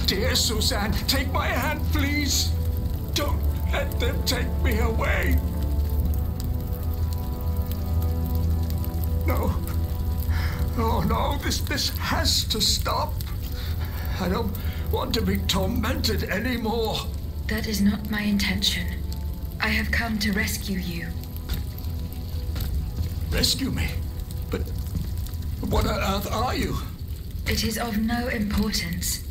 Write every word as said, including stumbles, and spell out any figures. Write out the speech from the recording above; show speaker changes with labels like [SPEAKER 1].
[SPEAKER 1] Dear Suzanne, take my hand, please. Don't let them take me away. No. Oh, no, this, this has to stop. I don't want to be tormented anymore.
[SPEAKER 2] That is not my intention. I have come to rescue you.
[SPEAKER 1] Rescue me? But what on earth are you?
[SPEAKER 2] It is of no importance.